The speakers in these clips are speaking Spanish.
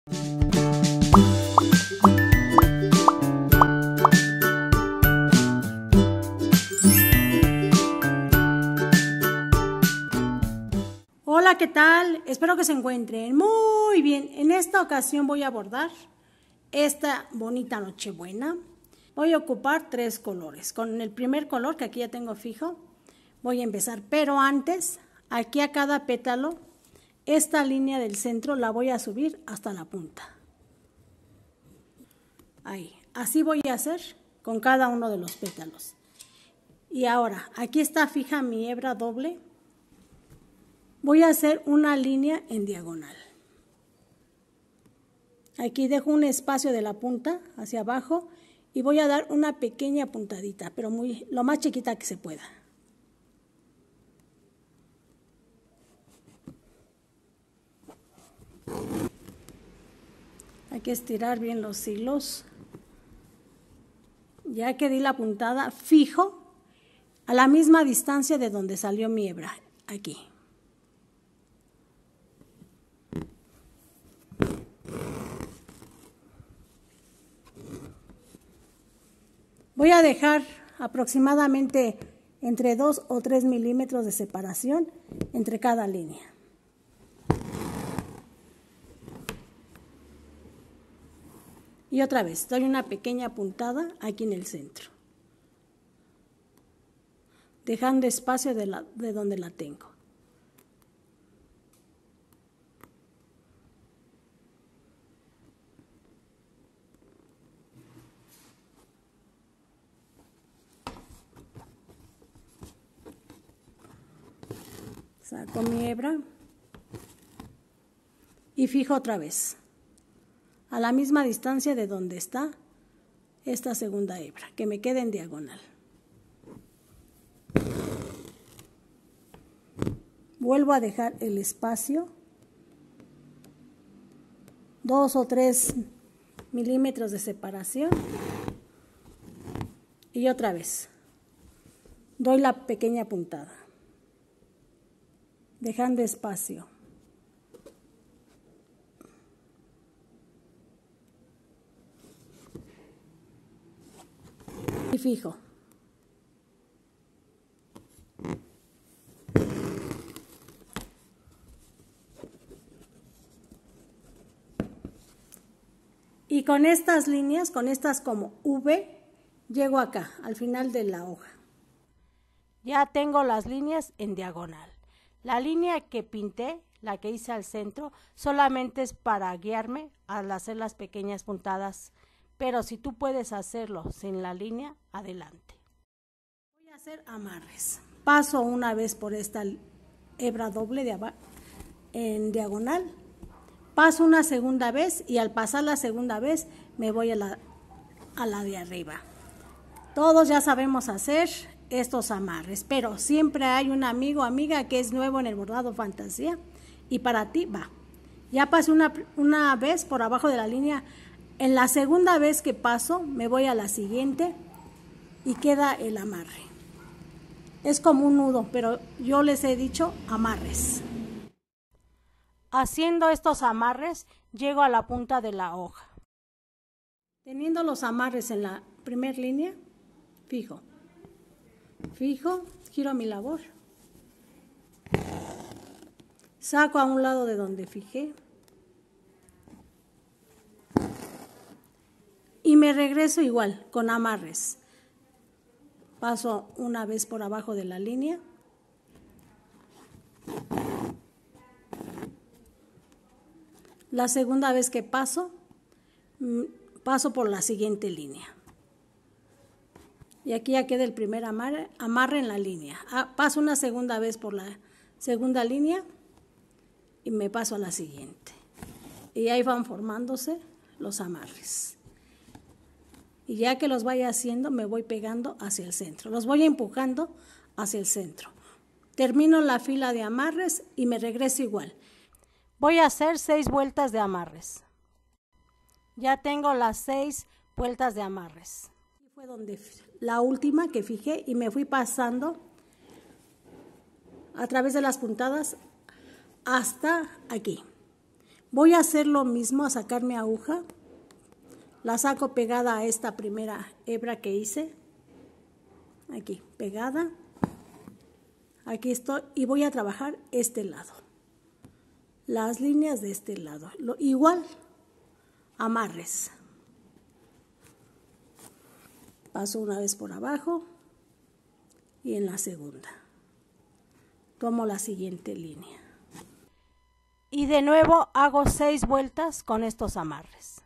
Hola, ¿qué tal? Espero que se encuentren muy bien. En esta ocasión voy a bordar esta bonita Nochebuena. Voy a ocupar 3 colores. Con el primer color, que aquí ya tengo fijo, voy a empezar. Pero antes, aquí a cada pétalo, esta línea del centro la voy a subir hasta la punta. Ahí. Así voy a hacer con cada uno de los pétalos. Y ahora, aquí está fija mi hebra doble. Voy a hacer una línea en diagonal. Aquí dejo un espacio de la punta hacia abajo y voy a dar una pequeña puntadita, pero lo más chiquita que se pueda. Hay que estirar bien los hilos. Ya que di la puntada, fijo a la misma distancia de donde salió mi hebra, aquí. Voy a dejar aproximadamente entre 2 o 3 milímetros de separación entre cada línea. Y otra vez, doy una pequeña puntada aquí en el centro, dejando espacio de donde la tengo. Saco mi hebra y fijo otra vez a la misma distancia de donde está esta segunda hebra, que me quede en diagonal. Vuelvo a dejar el espacio, 2 o 3 milímetros de separación, y otra vez doy la pequeña puntada, dejando espacio. Y fijo. Y con estas líneas, con estas como V, llego acá, al final de la hoja. Ya tengo las líneas en diagonal. La línea que pinté, la que hice al centro, solamente es para guiarme al hacer las pequeñas puntadas, pero si tú puedes hacerlo sin la línea, adelante. Voy a hacer amarres. Paso una vez por esta hebra doble en diagonal, paso una segunda vez y al pasar la segunda vez me voy a la de arriba. Todos ya sabemos hacer estos amarres, pero siempre hay un amigo o amiga que es nuevo en el bordado fantasía y para ti va. Ya pasé una vez por abajo de la línea. En la segunda vez que paso me voy a la siguiente y queda el amarre. Es como un nudo, pero yo les he dicho amarres. Haciendo estos amarres llego a la punta de la hoja. Teniendo los amarres en la primera línea, fijo, giro mi labor, saco a un lado de donde fijé y me regreso igual con amarres. Paso una vez por abajo de la línea, la segunda vez que paso por la siguiente línea. Y aquí ya queda el primer amarre en la línea. Paso una segunda vez por la segunda línea y me paso a la siguiente. Y ahí van formándose los amarres. Y ya que los vaya haciendo, me voy pegando hacia el centro. Los voy empujando hacia el centro. Termino la fila de amarres y me regreso igual. Voy a hacer 6 vueltas de amarres. Ya tengo las 6 vueltas de amarres. Fue donde la última que fijé y me fui pasando a través de las puntadas hasta aquí. Voy a hacer lo mismo, a sacar mi aguja. La saco pegada a esta primera hebra que hice. Aquí, pegada. Aquí estoy y voy a trabajar este lado. Las líneas de este lado. Igual, amarres. Paso una vez por abajo y en la segunda. Tomo la siguiente línea. Y de nuevo hago 6 vueltas con estos amarres.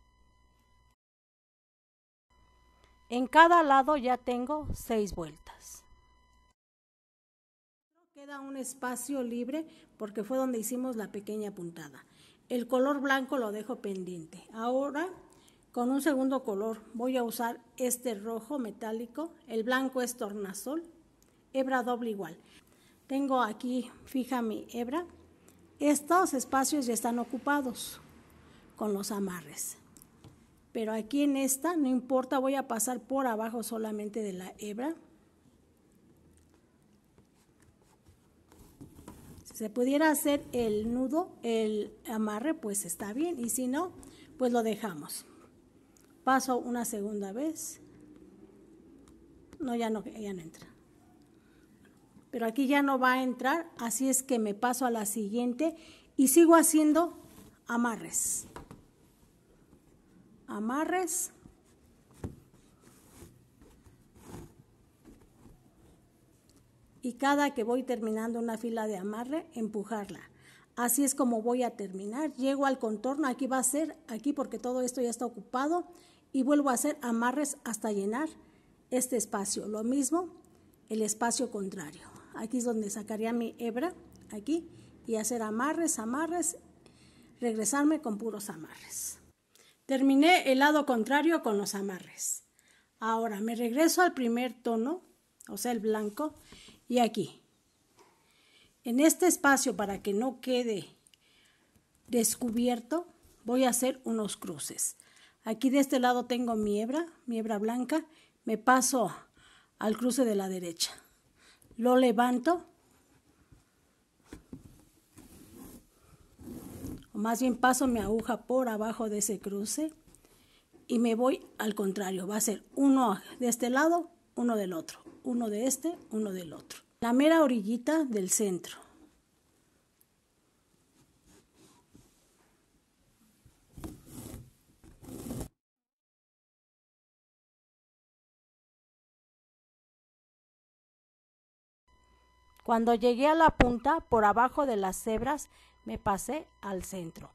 En cada lado ya tengo 6 vueltas. Queda un espacio libre porque fue donde hicimos la pequeña puntada. El color blanco lo dejo pendiente. Ahora, con un segundo color, voy a usar este rojo metálico. El blanco es tornasol, hebra doble igual. Tengo aquí fija mi hebra. Estos espacios ya están ocupados con los amarres. Pero aquí en esta, no importa, voy a pasar por abajo solamente de la hebra. Si se pudiera hacer el nudo, el amarre, pues está bien. Y si no, pues lo dejamos. Paso una segunda vez. No, ya no entra. Pero aquí ya no va a entrar, así es que me paso a la siguiente y sigo haciendo amarres. Amarres. Y cada que voy terminando una fila de amarre, empujarla. Así es como voy a terminar. Llego al contorno, aquí va a ser, aquí porque todo esto ya está ocupado, y vuelvo a hacer amarres hasta llenar este espacio. Lo mismo, el espacio contrario. Aquí es donde sacaría mi hebra, aquí, y hacer amarres, amarres, regresarme con puros amarres. Terminé el lado contrario con los amarres. Ahora me regreso al primer tono, o sea el blanco, y aquí. En este espacio, para que no quede descubierto, voy a hacer unos cruces. Aquí de este lado tengo mi hebra blanca, me paso al cruce de la derecha. Lo levanto, o más bien paso mi aguja por abajo de ese cruce y me voy al contrario. Va a ser uno de este lado, uno del otro, uno de este, uno del otro. La mera orillita del centro. Cuando llegué a la punta, por abajo de las hebras, me pasé al centro.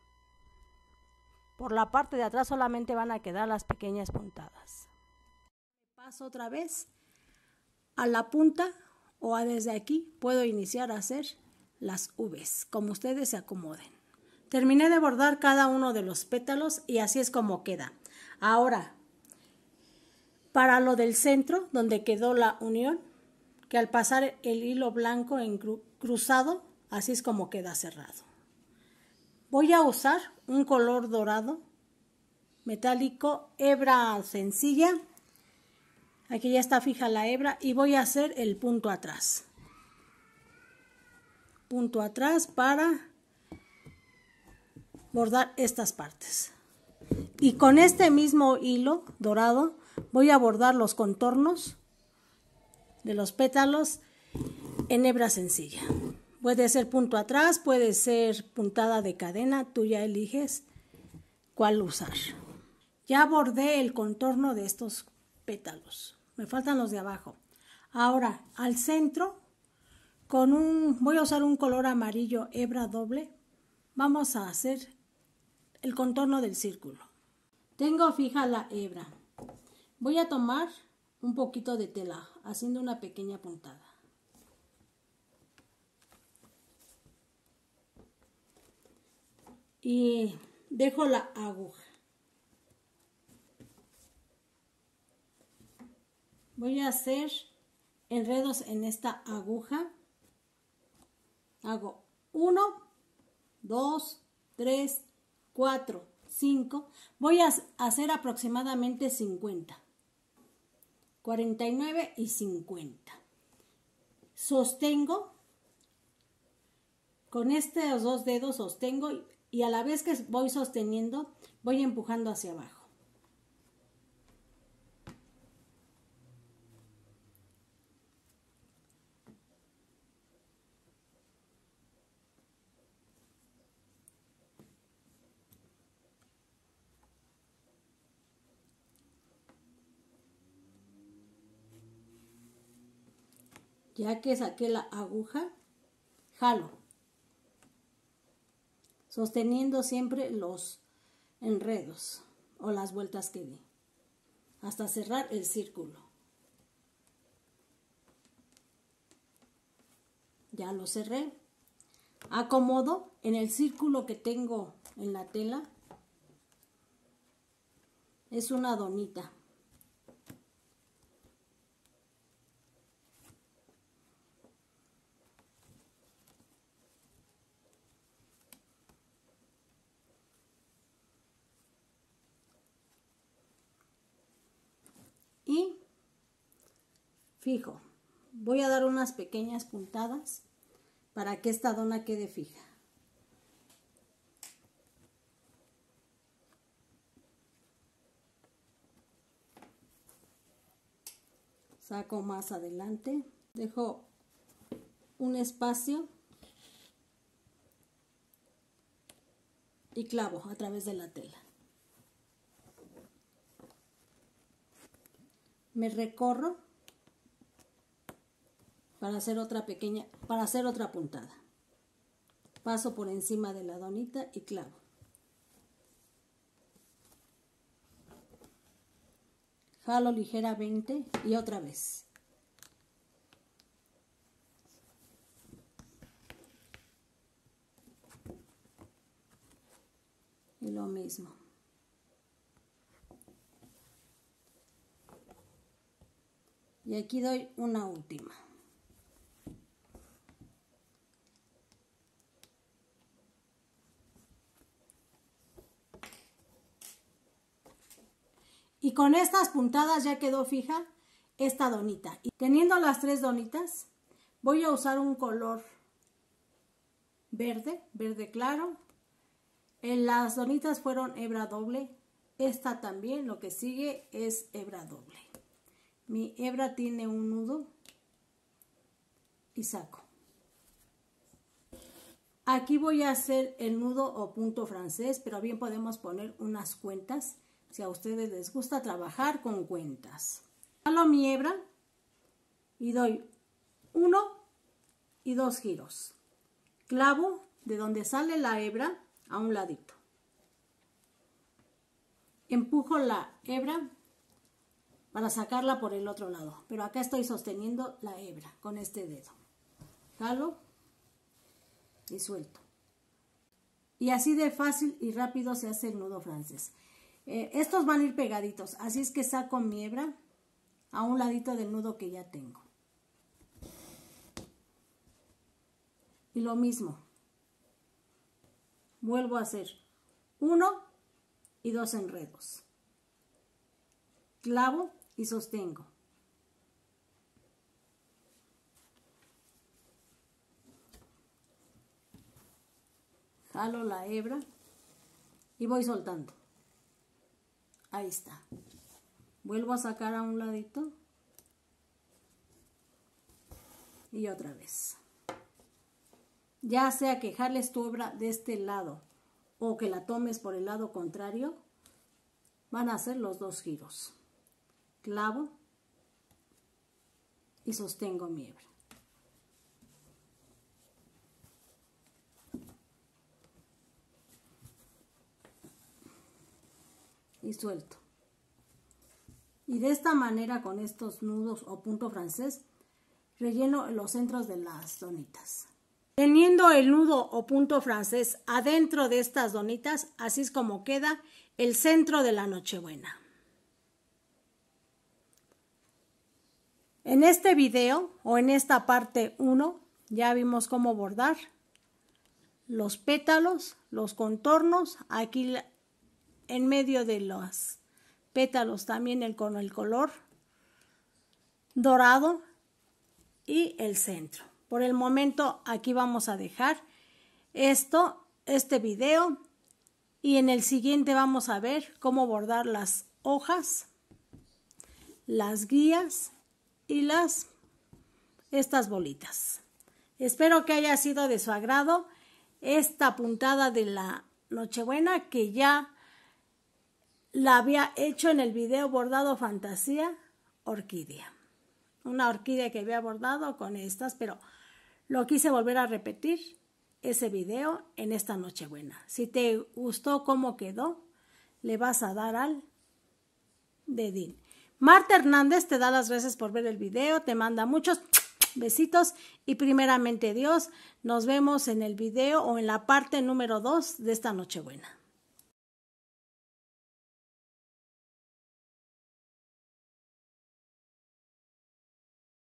Por la parte de atrás solamente van a quedar las pequeñas puntadas. Paso otra vez a la punta o desde aquí puedo iniciar a hacer las V's, como ustedes se acomoden. Terminé de bordar cada uno de los pétalos y así es como queda. Ahora, para lo del centro, donde quedó la unión, que al pasar el hilo blanco en cruzado, así es como queda cerrado. Voy a usar un color dorado, metálico, hebra sencilla. Aquí ya está fija la hebra y voy a hacer el punto atrás. Punto atrás para bordar estas partes. Y con este mismo hilo dorado voy a bordar los contornos de los pétalos en hebra sencilla. Puede ser punto atrás, puede ser puntada de cadena, tú ya eliges cuál usar. Ya bordé el contorno de estos pétalos, me faltan los de abajo. Ahora al centro, voy a usar un color amarillo hebra doble, vamos a hacer el contorno del círculo. Tengo fija la hebra, voy a tomar un poquito de tela, haciendo una pequeña puntada. Y dejo la aguja. Voy a hacer enredos en esta aguja. Hago 1, 2, 3, 4, 5. Voy a hacer aproximadamente 50. 49 y 50. Sostengo, con estos dos dedos sostengo y a la vez que voy sosteniendo, voy empujando hacia abajo. Ya que saqué la aguja, jalo, sosteniendo siempre los enredos o las vueltas que di, hasta cerrar el círculo. Ya lo cerré. Acomodo en el círculo que tengo en la tela. Es una donita. Y fijo. Voy a dar unas pequeñas puntadas para que esta dona quede fija. Saco más adelante, dejo un espacio y clavo a través de la tela. Me recorro para hacer otra puntada. Paso por encima de la donita y clavo. Jalo ligeramente y otra vez. Y lo mismo. Y aquí doy una última. Y con estas puntadas ya quedó fija esta donita. Y teniendo las 3 donitas, voy a usar un color verde, verde claro. Las donitas fueron hebra doble. Esta también, lo que sigue es hebra doble. Mi hebra tiene un nudo y saco. Aquí voy a hacer el nudo o punto francés, pero bien podemos poner unas cuentas si a ustedes les gusta trabajar con cuentas. Jalo mi hebra y doy 1 y 2 giros. Clavo de donde sale la hebra a un ladito. Empujo la hebra para sacarla por el otro lado, pero acá estoy sosteniendo la hebra con este dedo. Jalo y suelto. Y así de fácil y rápido se hace el nudo francés. Estos van a ir pegaditos, así es que saco mi hebra a un ladito del nudo que ya tengo. Y lo mismo. Vuelvo a hacer 1 y 2 enredos. Clavo y sostengo. Jalo la hebra y voy soltando. Ahí está. Vuelvo a sacar a un ladito y otra vez. Ya sea que jales tu hebra de este lado o que la tomes por el lado contrario, van a hacer los 2 giros. Clavo y sostengo mi hebra. Y suelto. Y de esta manera, con estos nudos o punto francés, relleno los centros de las donitas. Teniendo el nudo o punto francés adentro de estas donitas, así es como queda el centro de la Nochebuena. En este video o en esta parte 1 ya vimos cómo bordar los pétalos, los contornos, aquí en medio de los pétalos también con el color dorado y el centro. Por el momento aquí vamos a dejar esto este video y en el siguiente vamos a ver cómo bordar las hojas, las guías y estas bolitas. Espero que haya sido de su agrado esta puntada de la Nochebuena, que ya la había hecho en el video bordado fantasía orquídea. Una orquídea que había bordado con estas, pero lo quise volver a repetir ese video en esta Nochebuena. Si te gustó cómo quedó, le vas a dar al dedín. Marta Hernández te da las gracias por ver el video, te manda muchos besitos y primeramente Dios, nos vemos en el video o en la parte número 2 de esta Nochebuena.